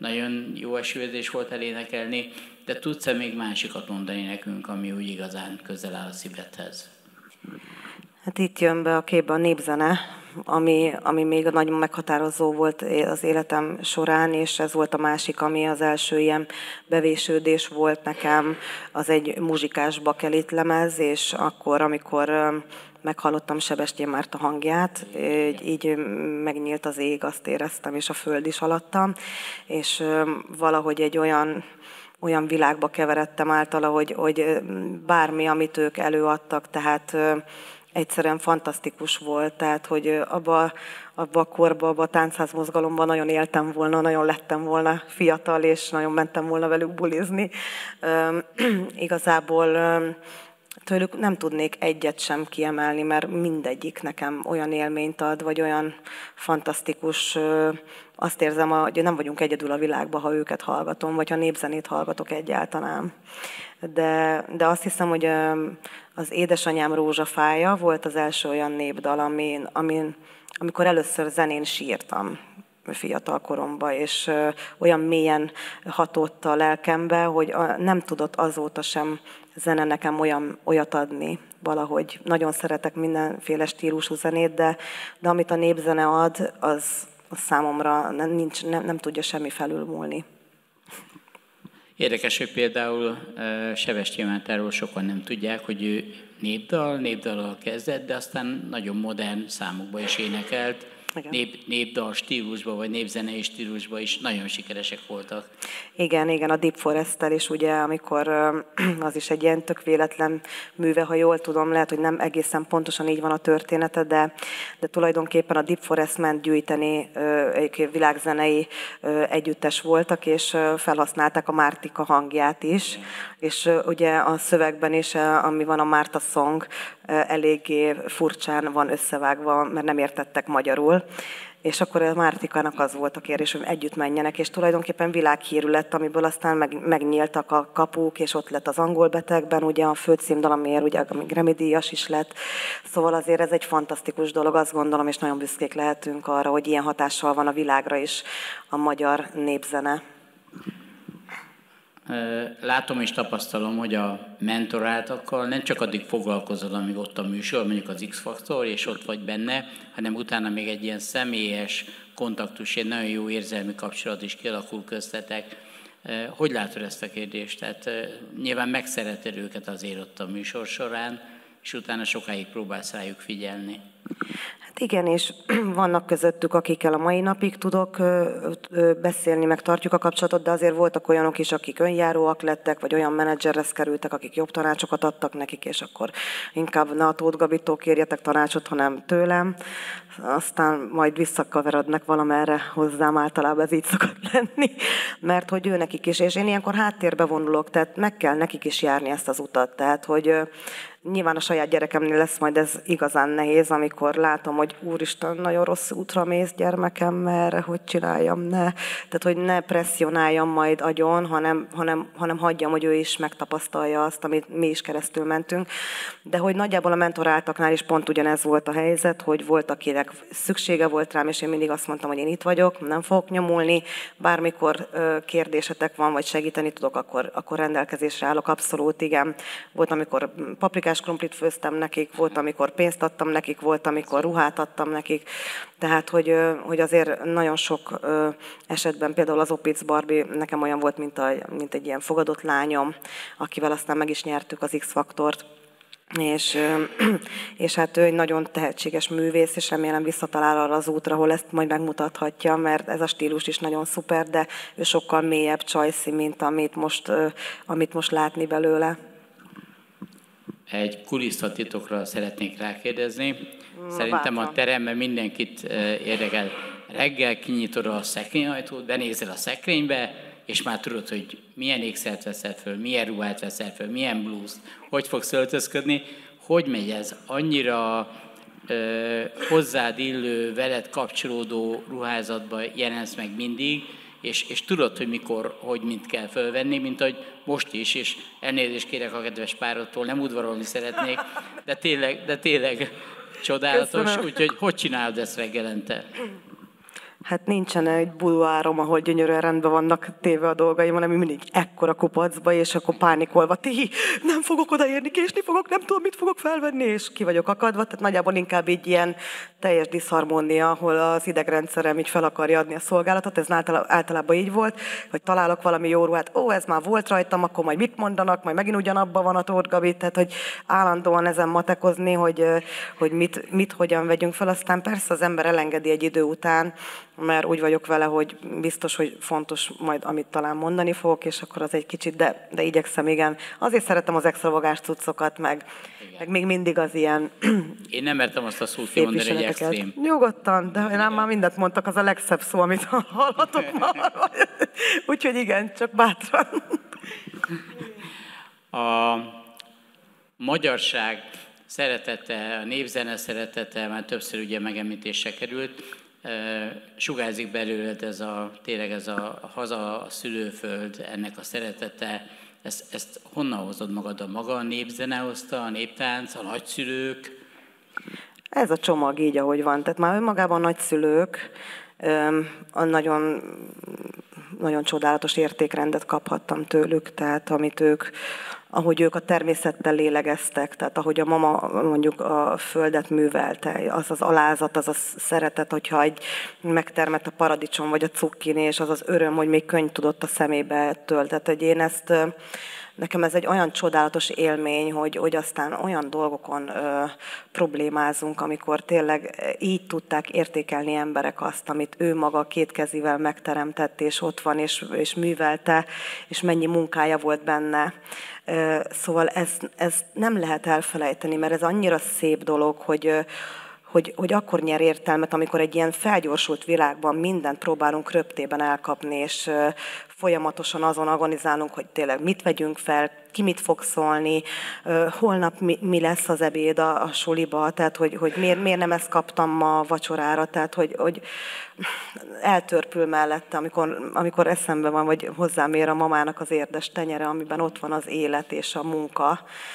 nagyon jó esőzés volt elénekelni, de tudsz-e még másikat mondani nekünk, ami úgy igazán közel áll a szívedhez? Hát itt jön be a képbe a népzene, ami, ami még nagyon meghatározó volt az életem során, és ez volt a másik, ami az első ilyen bevésődés volt nekem, az egy muzsikás bakelit lemez, és akkor, amikor meghallottam Sebestyén Márta hangját, így, így megnyílt az ég, azt éreztem, és a föld is alattam, és valahogy egy olyan olyan világba keveredtem általa, hogy, hogy bármi, amit ők előadtak, tehát egyszerűen fantasztikus volt, tehát hogy abba, abba a korba, abba a táncházmozgalomban nagyon éltem volna, nagyon lettem volna fiatal, és nagyon mentem volna velük bulizni. Üm, igazából üm, tőlük nem tudnék egyet sem kiemelni, mert mindegyik nekem olyan élményt ad, vagy olyan fantasztikus, azt érzem, hogy nem vagyunk egyedül a világban, ha őket hallgatom, vagy ha népzenét hallgatok egyáltalán. De, de azt hiszem, hogy az Édesanyám rózsafája volt az első olyan népdal, amin, amin, amikor először zenén sírtam fiatal koromban, és olyan mélyen hatott a lelkembe, hogy nem tudott azóta sem zene nekem olyan, olyat adni valahogy. Nagyon szeretek mindenféle stílusú zenét, de, de amit a népzene ad, az, az számomra nincs, nem, nem tudja semmi felülmúlni. Érdekes, hogy például Sebestyén Mártáról sokan nem tudják, hogy ő népdal, népdallal kezdett, de aztán nagyon modern számokba is énekelt. Nép, népdal stílusban, vagy népzenei stílusban is nagyon sikeresek voltak. Igen, igen, a Deep Forest-tel is ugye, amikor az is egy ilyen tök véletlen műve, ha jól tudom, lehet, hogy nem egészen pontosan így van a története, de, de tulajdonképpen a Deep Forest ment gyűjteni, egy világzenei együttes voltak, és felhasználták a Mártika hangját is, és ugye a szövegben is, ami van a Márta Song, eléggé furcsán van összevágva, mert nem értettek magyarul. És akkor a Mártikának az volt a kérés, hogy együtt menjenek, és tulajdonképpen világhírű lett, amiből aztán meg, megnyíltak a kapuk, és ott lett az Angol betegben, ugye a főcímdal, amiért ugye a Grammy-díjas is lett. Szóval azért ez egy fantasztikus dolog, azt gondolom, és nagyon büszkék lehetünk arra, hogy ilyen hatással van a világra is a magyar népzene. Látom és tapasztalom, hogy a mentoráltakkal nem csak addig foglalkozol, amíg ott a műsor, mondjuk az X-faktor, és ott vagy benne, hanem utána még egy ilyen személyes kontaktus, egy nagyon jó érzelmi kapcsolat is kialakul köztetek. Hogy látod ezt a kérdést? Tehát nyilván megszereted őket azért ott a műsor során, és utána sokáig próbálsz rájuk figyelni. Hát igen, és vannak közöttük, akikkel a mai napig tudok beszélni, meg tartjuk a kapcsolatot, de azért voltak olyanok is, akik önjáróak lettek, vagy olyan menedzserhez kerültek, akik jobb tanácsokat adtak nekik, és akkor inkább ne a Tóth Gabitól kérjetek tanácsot, hanem tőlem. Aztán majd visszakaverodnak valamerre hozzám, általában ez így szokott lenni, mert hogy ő nekik is, és én ilyenkor háttérbe vonulok, tehát meg kell nekik is járni ezt az utat, tehát hogy nyilván a saját gyerekemnél lesz majd ez igazán nehéz, amikor látom, hogy úristen, nagyon rossz útra mész gyermekem, merre, hogy csináljam, ne. Tehát, hogy ne presszionáljam majd agyon, hanem, hanem, hanem hagyjam, hogy ő is megtapasztalja azt, amit mi is keresztül mentünk. De hogy nagyjából a mentoráltaknál is pont ugyanez volt a helyzet, hogy volt, akinek szüksége volt rám, és én mindig azt mondtam, hogy én itt vagyok, nem fogok nyomulni, bármikor kérdésetek van, vagy segíteni tudok, akkor, akkor rendelkezésre állok, abszolút, igen. Volt, amikor paprikás krumplit főztem nekik, volt, amikor pénzt adtam nekik, volt, amikor ruhát adtam nekik. Tehát, hogy, hogy azért nagyon sok esetben, például az Opitz Barbie nekem olyan volt, mint, a, mint egy ilyen fogadott lányom, akivel aztán meg is nyertük az X-faktort. És, és hát ő egy nagyon tehetséges művész, és remélem visszatalál arra az útra, ahol ezt majd megmutathatja, mert ez a stílus is nagyon szuper, de ő sokkal mélyebb csajszi, mint amit most, amit most látni belőle. Egy kulisszatitokra szeretnék rákérdezni. Szerintem a teremben mindenkit érdekel. Reggel kinyitod a szekrényajtót, benézel a szekrénybe, és már tudod, hogy milyen ékszert veszel föl, milyen ruhát veszel föl, milyen blúzt, hogy fogsz öltözködni, hogy megy ez annyira ö, hozzád illő, veled kapcsolódó ruházatba jelensz meg mindig, és, és tudod, hogy mikor, hogy mit kell fölvenni, mint ahogy most is, és elnézést kérek a kedves párodtól, nem udvarolni szeretnék, de tényleg, de tényleg csodálatos, úgyhogy hogy csinálod ezt reggelente? Hát nincsen egy buluárom, ahol gyönyörűen rendben vannak téve a dolgaim, hanem mindig ekkora kupacba, és akkor pánikolva, ti, nem fogok odaérni, késni fogok, nem tudom, mit fogok felvenni, és ki vagyok akadva. Tehát nagyjából inkább így ilyen teljes diszharmónia, ahol az idegrendszerem így fel akarja adni a szolgálatot. Ez általában így volt, hogy találok valami jó ruhát, ó, ez már volt rajtam, akkor majd mit mondanak, majd megint ugyanabban van a Tóth Gabi, tehát hogy állandóan ezen matekozni, hogy, hogy mit, mit hogyan vegyünk fel. Aztán persze az ember elengedi egy idő után, mert úgy vagyok vele, hogy biztos, hogy fontos majd, amit talán mondani fogok, és akkor az egy kicsit, de, de igyekszem, igen. Azért szeretem az extravagáns cuccokat, meg, meg még mindig az ilyen Én nem mertem azt a szót kimondani, hogy extrém. Nyugodtan, de nem már mindent mondtak, az a legszebb szó, amit hallhatok már. Úgyhogy igen, csak bátran. A magyarság szeretete, a népzene szeretete már többször ugye megemlítésre került. Sugárzik belőled ez a, tényleg ez a haza, a szülőföld, ennek a szeretete. Ezt, ezt honnan hozod magad? A maga a népzene hozta, a néptánc, a nagyszülők? Ez a csomag így, ahogy van. Tehát már önmagában a nagyszülők a nagyon, nagyon csodálatos értékrendet kaphattam tőlük, tehát amit ők, ahogy ők a természettel lélegeztek, tehát ahogy a mama mondjuk a földet művelte, az az alázat, az a szeretet, hogyha egy megtermett a paradicsom vagy a cukkini, és az az öröm, hogy még könyv tudott a szemébe töltett. Hogy én ezt, nekem ez egy olyan csodálatos élmény, hogy, hogy aztán olyan dolgokon ö, problémázunk, amikor tényleg így tudták értékelni emberek azt, amit ő maga két kezével megteremtett, és ott van, és, és művelte, és mennyi munkája volt benne. Szóval ezt, ezt nem lehet elfelejteni, mert ez annyira szép dolog, hogy, hogy, hogy akkor nyer értelmet, amikor egy ilyen felgyorsult világban mindent próbálunk röptében elkapni, és folyamatosan azon agonizálunk, hogy tényleg mit vegyünk fel, ki mit fog szólni, holnap mi, mi lesz az ebéd a, a suliba, tehát hogy, hogy miért, miért nem ezt kaptam ma vacsorára, tehát hogy, hogy eltörpül mellette, amikor, amikor eszembe van, vagy hozzám ér a mamának az érdes tenyere, amiben ott van az élet és a munka,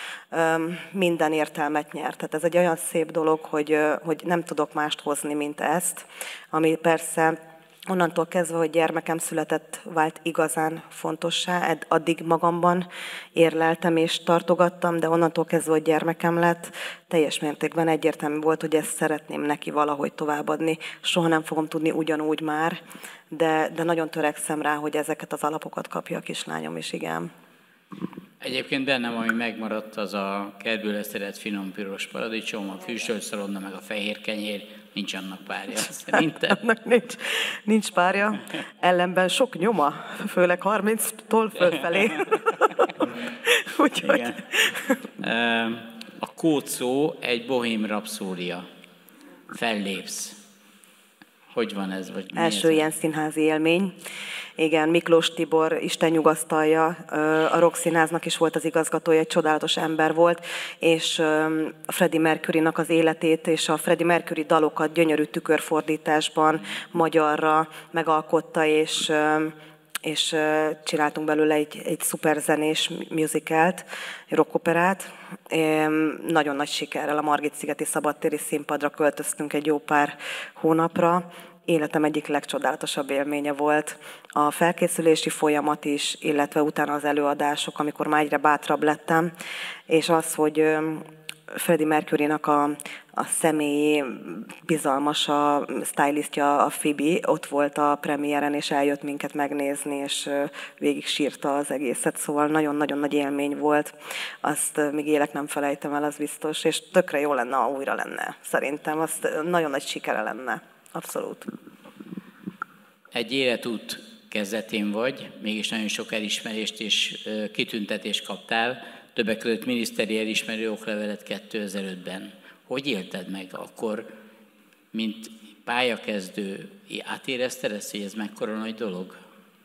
minden értelmet nyer. Tehát ez egy olyan szép dolog, hogy, hogy nem tudok mást hozni, mint ezt, ami persze onnantól kezdve, hogy gyermekem született, vált igazán fontossá, addig magamban érleltem és tartogattam, de onnantól kezdve, hogy gyermekem lett, teljes mértékben egyértelmű volt, hogy ezt szeretném neki valahogy továbbadni. Soha nem fogom tudni ugyanúgy már, de, de nagyon törekszem rá, hogy ezeket az alapokat kapja a kislányom is, igen. Egyébként bennem, ami megmaradt, az a kertből leszedett finom piros paradicsom, a fűsölt szalonna, meg a fehér kenyér, nincs annak párja, szerintem. Annak nincs, nincs párja, ellenben sok nyoma, főleg harminctól fölfelé. Úgyhogy... A kódszó egy bohém rapszódia. Fellépsz. Hogy van ez? Vagy Első ez? ilyen színházi élmény. Igen, Miklós Tibor, Isten nyugasztalja, a Rock Színháznak is volt az igazgatója, egy csodálatos ember volt, és a Freddie Mercurynak az életét és a Freddie Mercury dalokat gyönyörű tükörfordításban magyarra megalkotta, és, és csináltunk belőle egy, egy szuper zenés musicalt, egy rockoperát. Nagyon nagy sikerrel a Margit-szigeti szabadtéri színpadra költöztünk egy jó pár hónapra. Életem egyik legcsodálatosabb élménye volt. A felkészülési folyamat is, illetve utána az előadások, amikor már egyre bátrabb lettem, és az, hogy Freddie Mercurynak a, a személyi bizalmas a stylistja, a Phoebe, ott volt a premiéren, és eljött minket megnézni, és végig sírta az egészet, szóval nagyon-nagyon nagy élmény volt. Azt még élek nem felejtem el, az biztos, és tökre jó lenne, ha újra lenne, szerintem. Azt nagyon nagy sikere lenne. Abszolút. Egy életút kezdetén vagy, mégis nagyon sok elismerést és kitüntetést kaptál, többek között miniszteri elismerő oklevelet kétezer-ötben. Hogy élted meg akkor, mint pályakezdő? Átérezted ezt, hogy ez mekkora nagy dolog?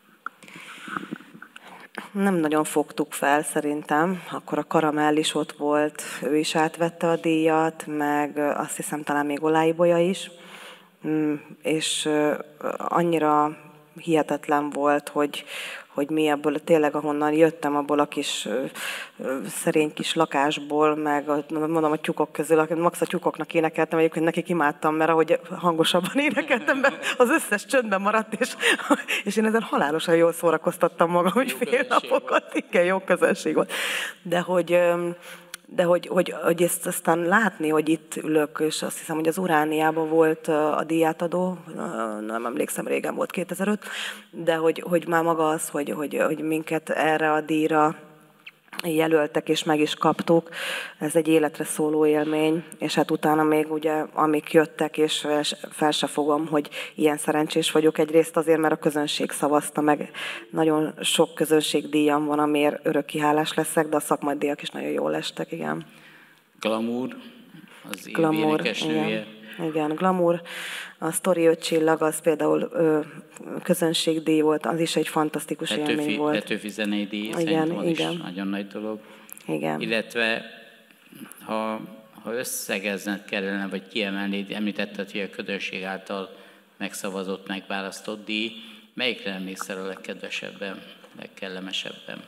Nem nagyon fogtuk fel, szerintem. Akkor a Karamell is ott volt, ő is átvette a díjat, meg azt hiszem talán még Olá Ibolya is. És annyira hihetetlen volt, hogy, hogy mi ebből tényleg, ahonnan jöttem, abból a kis ö, ö, szerény kis lakásból, meg a, mondom a tyúkok közül, max a tyúkoknak énekeltem, egyébként nekik imádtam, mert ahogy hangosabban énekeltem be, az összes csöndben maradt, és, és én ezen halálosan jól szórakoztattam magam, hogy fél napokat. Volt. Igen, jó közönség volt. De hogy... Ö, De hogy, hogy, hogy ezt aztán látni, hogy itt ülök, és azt hiszem, hogy az Urániában volt a díjátadó, nem emlékszem, régen volt kétezer-öt, de hogy, hogy már maga az, hogy, hogy, hogy minket erre a díjra jelöltek, és meg is kaptuk. Ez egy életre szóló élmény, és hát utána még ugye, amik jöttek, és fel se fogom, hogy ilyen szerencsés vagyok egyrészt azért, mert a közönség szavazta meg. Nagyon sok közönségdíjam van, amiért örökké hálás leszek, de a szakmai díjak is nagyon jól estek, igen. Glamour, az év Glamour, énekesnője. Igen. Igen, Glamour. A Sztori öt csillag, az például ö, közönségdíj volt, az is egy fantasztikus Petőfi, élmény volt. Petőfi zenei díj, igen, szerintem az igen. is nagyon nagy dolog. Igen. Illetve, ha, ha összegezned kellene, vagy kiemelnéd, említetted, hogy a közönség által megszavazott, megválasztott díj, melyikre emlékszel a legkedvesebben, legkellemesebben?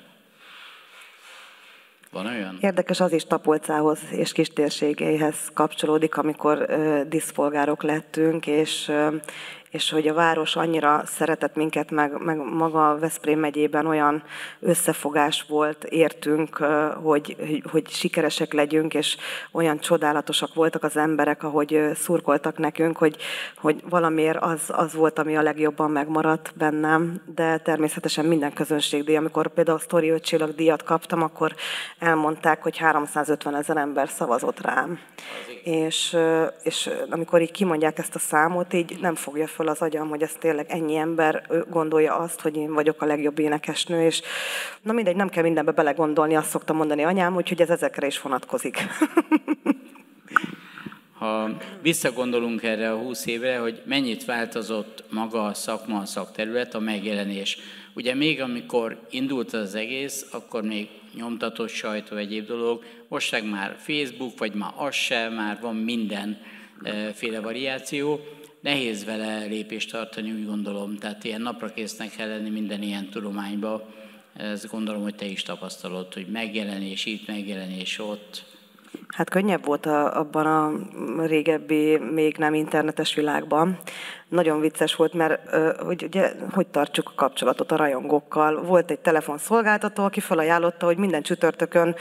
Van olyan? Érdekes, az is Tapolcához és kistérségeihez kapcsolódik, amikor ö, díszpolgárok lettünk, és, ö, és hogy a város annyira szeretett minket, meg, meg maga Veszprém megyében olyan összefogás volt, értünk, ö, hogy, hogy, hogy sikeresek legyünk, és olyan csodálatosak voltak az emberek, ahogy ö, szurkoltak nekünk, hogy, hogy valamiért az, az volt, ami a legjobban megmaradt bennem, de természetesen minden közönségdíj. Amikor például a Sztori öt csillag díjat kaptam, akkor elmondták, hogy háromszázötven ezer ember szavazott rám. És, és amikor így kimondják ezt a számot, így nem fogja föl az agyam, hogy ez tényleg ennyi ember gondolja azt, hogy én vagyok a legjobb énekesnő, és na mindegy, nem kell mindenbe belegondolni, azt szoktam mondani anyám, úgyhogy ez ezekre is vonatkozik. Ha visszagondolunk erre a húsz évre, hogy mennyit változott maga a szakma, a szakterület, a megjelenés. Ugye még amikor indult az egész, akkor még nyomtatott sajtó, egyéb dolog, most meg már Facebook, vagy már az sem, már van mindenféle variáció. Nehéz vele lépést tartani, úgy gondolom, tehát ilyen naprakésznek kell lenni minden ilyen tudományba. Ezt gondolom, hogy te is tapasztalod, hogy megjelenés itt, megjelenés ott. Hát könnyebb volt a, abban a régebbi, még nem internetes világban. Nagyon vicces volt, mert hogy, ugye, hogy tartsuk a kapcsolatot a rajongókkal. Volt egy telefonszolgáltató, aki felajánlotta, hogy minden csütörtökön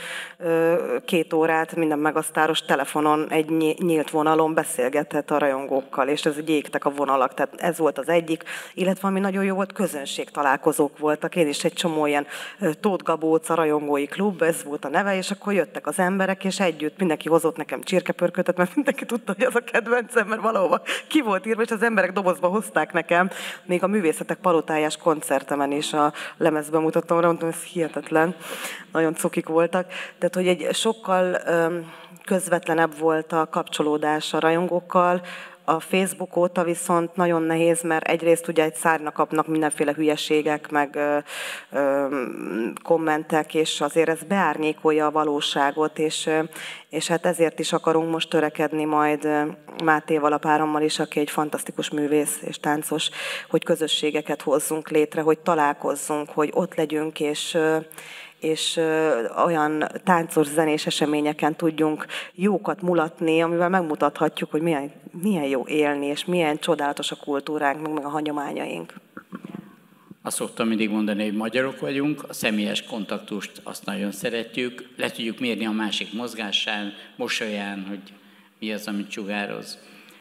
két órát minden megasztáros telefonon egy nyílt vonalon beszélgethet a rajongókkal, és ez égtek a vonalak. Tehát ez volt az egyik, illetve ami nagyon jó volt, közönségtalálkozók voltak. Én is egy csomó ilyen Tóth Gabóca rajongói klub, ez volt a neve, és akkor jöttek az emberek, és együtt mindenki hozott nekem csirkepörkötet, mert mindenki tudta, hogy ez a kedvencem, mert valahova ki volt írva, és az emberek dobozba hozták nekem. Még a Művészetek Palotájás koncertemen is a lemezben mutattam, mondtam, ez hihetetlen. Nagyon cukik voltak. Tehát, hogy egy sokkal öm, közvetlenebb volt a kapcsolódás a rajongókkal. A Facebook óta viszont nagyon nehéz, mert egyrészt ugye egy szárnyra kapnak mindenféle hülyeségek, meg ö, ö, kommentek, és azért ez beárnyékolja a valóságot, és, és hát ezért is akarunk most törekedni majd Mátéval, a párommal is, aki egy fantasztikus művész és táncos, hogy közösségeket hozzunk létre, hogy találkozzunk, hogy ott legyünk, és és olyan táncos, zenés eseményeken tudjunk jókat mulatni, amivel megmutathatjuk, hogy milyen, milyen jó élni, és milyen csodálatos a kultúránk, meg a hagyományaink. Azt szoktam mindig mondani, hogy magyarok vagyunk, a személyes kontaktust azt nagyon szeretjük, le tudjuk mérni a másik mozgásán, mosolyán, hogy mi az, amit sugároz.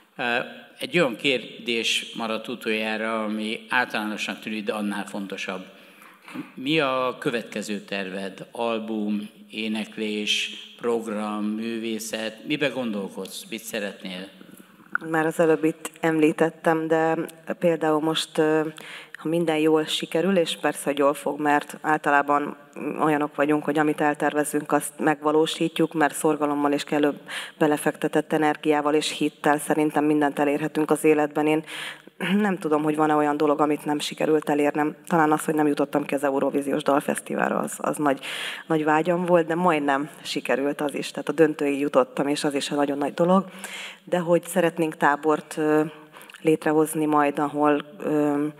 Egy olyan kérdés maradt utoljára, ami általánosan tűnik, de annál fontosabb. Mi a következő terved? Album, éneklés, program, művészet? Mibe gondolkodsz? Mit szeretnél? Már az előbb itt említettem, de például most, ha minden jól sikerül, és persze, hogy jól fog, mert általában olyanok vagyunk, hogy amit eltervezünk, azt megvalósítjuk, mert szorgalommal és kellő belefektetett energiával és hittel szerintem mindent elérhetünk az életben. Én nem tudom, hogy van-e olyan dolog, amit nem sikerült elérnem. Talán az, hogy nem jutottam ki az Eurovíziós Dalfesztiválra, az, az nagy, nagy vágyam volt, de majdnem sikerült az is. Tehát a döntőig jutottam, és az is egy nagyon nagy dolog. De hogy szeretnénk tábort ö, létrehozni majd, ahol ö,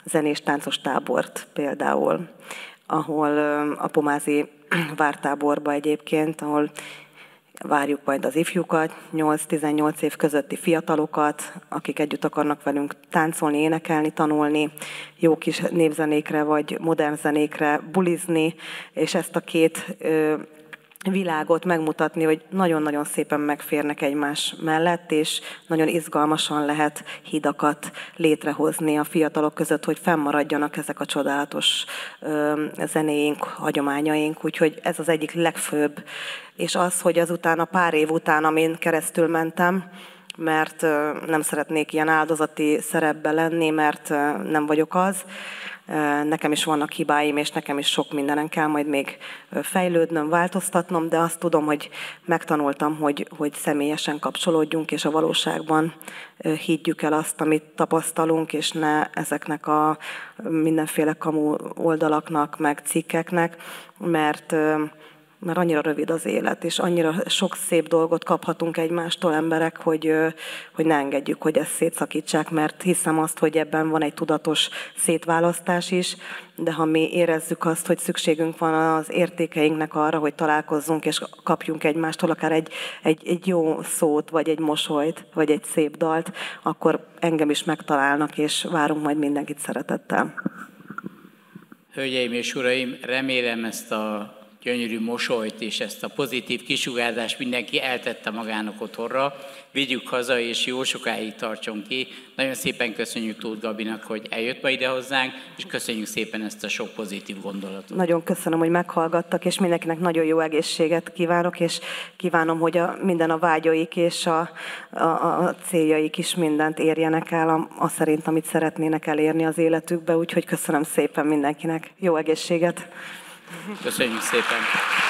zenés táncos tábort például, ahol a Pomázi vártáborba egyébként, ahol várjuk majd az ifjukat, nyolc-tizennyolc év közötti fiatalokat, akik együtt akarnak velünk táncolni, énekelni, tanulni, jó kis népzenékre vagy modern zenékre bulizni, és ezt a két ö, világot megmutatni, hogy nagyon-nagyon szépen megférnek egymás mellett, és nagyon izgalmasan lehet hidakat létrehozni a fiatalok között, hogy fennmaradjanak ezek a csodálatos ö, zenéink, hagyományaink, úgyhogy ez az egyik legfőbb. És az, hogy azután a pár év után, amin keresztül mentem, mert ö, nem szeretnék ilyen áldozati szerepben lenni, mert ö, nem vagyok az, nekem is vannak hibáim, és nekem is sok mindenen kell majd még fejlődnöm, változtatnom, de azt tudom, hogy megtanultam, hogy, hogy személyesen kapcsolódjunk, és a valóságban higgyük el azt, amit tapasztalunk, és ne ezeknek a mindenféle kamu oldalaknak, meg cikkeknek, mert mert annyira rövid az élet, és annyira sok szép dolgot kaphatunk egymástól emberek, hogy, hogy ne engedjük, hogy ezt szétszakítsák, mert hiszem azt, hogy ebben van egy tudatos szétválasztás is, de ha mi érezzük azt, hogy szükségünk van az értékeinknek arra, hogy találkozzunk és kapjunk egymástól akár egy, egy, egy jó szót, vagy egy mosolyt, vagy egy szép dalt, akkor engem is megtalálnak, és várunk majd mindenkit szeretettel. Hölgyeim és uraim, remélem ezt a gyönyörű mosolyt és ezt a pozitív kisugárzást mindenki eltette magának otthonra. Vigyük haza, és jó sokáig tartson ki. Nagyon szépen köszönjük Tóth Gabinak, hogy eljött ma ide hozzánk, és köszönjük szépen ezt a sok pozitív gondolatot. Nagyon köszönöm, hogy meghallgattak, és mindenkinek nagyon jó egészséget kívánok, és kívánom, hogy a, minden a vágyaik és a, a, a céljaik is mindent érjenek el, az szerint, amit szeretnének elérni az életükbe. Úgyhogy köszönöm szépen mindenkinek. Jó egészséget! Köszönjük szépen!